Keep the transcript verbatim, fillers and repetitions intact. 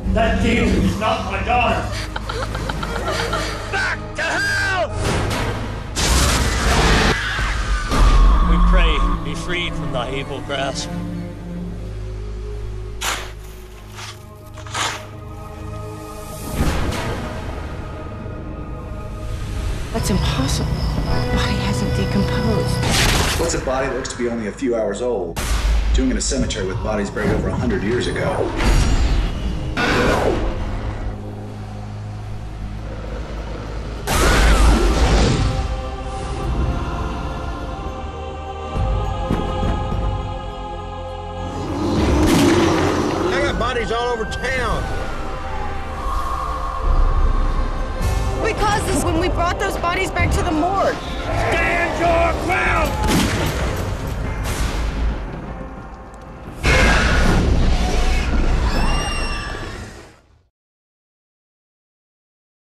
That demon is not my daughter. Back to hell! We pray, be freed from thy evil grasp. That's impossible. The body hasn't decomposed. What's a body that looks to be only a few hours old, doing in a cemetery with bodies buried over a hundred years ago? I got bodies all over town. We caused this when we brought those bodies back to the morgue. Stand your ground!